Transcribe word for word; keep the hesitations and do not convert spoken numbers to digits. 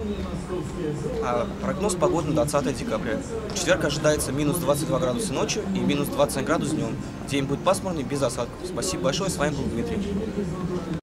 А, прогноз погоды на двадцатое декабря. В четверг ожидается минус двадцать два градуса ночью и минус двадцать один градус днем. День будет пасмурный, без осадков. Спасибо большое, с вами был Дмитрий.